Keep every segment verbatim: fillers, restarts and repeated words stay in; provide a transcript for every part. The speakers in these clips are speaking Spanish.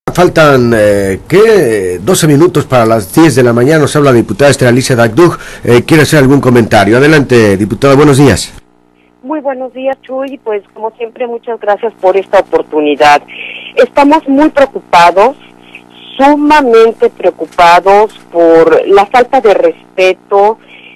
Faltan, eh, ¿qué? doce minutos para las diez de la mañana. Nos habla la diputada Esther Alicia Dagdug. Eh, ¿Quiere hacer algún comentario? Adelante, diputada, buenos días. Muy buenos días, Chuy. Pues, como siempre, muchas gracias por esta oportunidad. Estamos muy preocupados, sumamente preocupados por la falta de respeto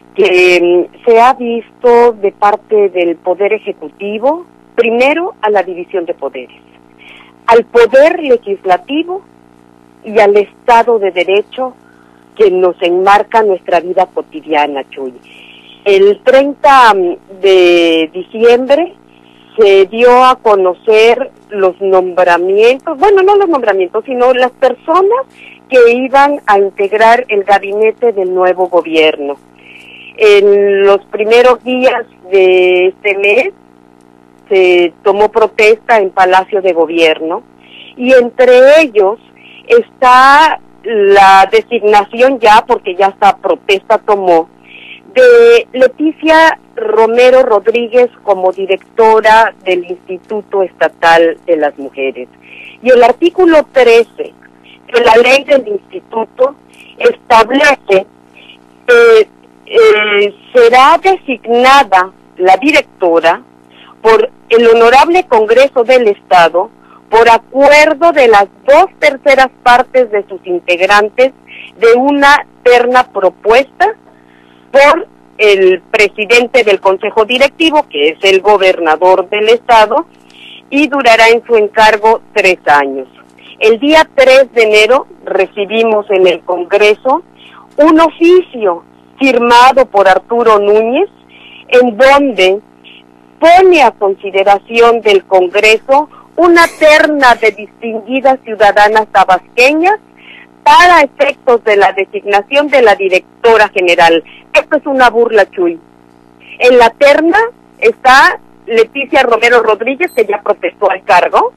que um, se ha visto de parte del Poder Ejecutivo, primero a la división de poderes, al Poder Legislativo y al Estado de Derecho que nos enmarca nuestra vida cotidiana, Chuy. El treinta de diciembre se dio a conocer los nombramientos, bueno, no los nombramientos, sino las personas que iban a integrar el gabinete del nuevo gobierno. En los primeros días de este mes se tomó protesta en Palacio de Gobierno y entre ellos está la designación ya, porque ya esta protesta tomó, de Leticia Romero Rodríguez como directora del Instituto Estatal de las Mujeres. Y el artículo trece de la ley del instituto establece que eh, será designada la directora por el Honorable Congreso del Estado por acuerdo de las dos terceras partes de sus integrantes de una terna propuesta por el presidente del Consejo Directivo, que es el gobernador del Estado, y durará en su encargo tres años. El día tres de enero recibimos en el Congreso un oficio firmado por Arturo Núñez, en donde pone a consideración del Congreso una terna de distinguidas ciudadanas tabasqueñas para efectos de la designación de la directora general. Esto es una burla, Chuy. En la terna está Leticia Romero Rodríguez, que ya protestó al cargo,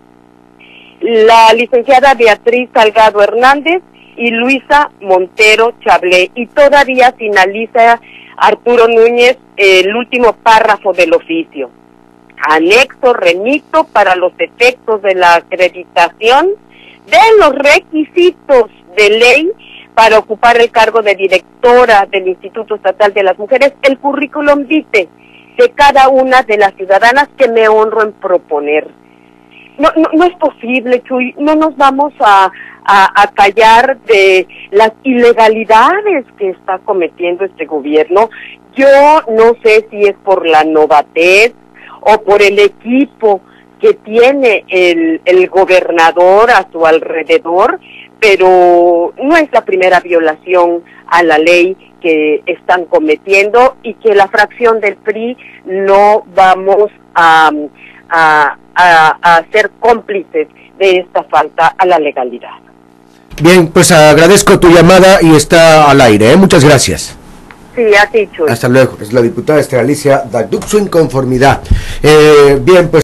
la licenciada Beatriz Salgado Hernández y Luisa Montero Chablé, y todavía finaliza Arturo Núñez el último párrafo del oficio. Anexo, remito para los efectos de la acreditación de los requisitos de ley para ocupar el cargo de directora del Instituto Estatal de las Mujeres, el currículum vitae de cada una de las ciudadanas que me honro en proponer. No, no, no es posible, Chuy, no nos vamos a, a, a callar de las ilegalidades que está cometiendo este gobierno. Yo no sé si es por la novatez o por el equipo que tiene el, el gobernador a su alrededor, pero no es la primera violación a la ley que están cometiendo y que la fracción del P R I no vamos a, a, a, a ser cómplices de esta falta a la legalidad. Bien, pues agradezco tu llamada y está al aire, ¿eh? Muchas gracias. Sí, así, Chuy. Hasta luego. Es la diputada Esther Alicia Dagdug, su inconformidad. Eh, bien, pues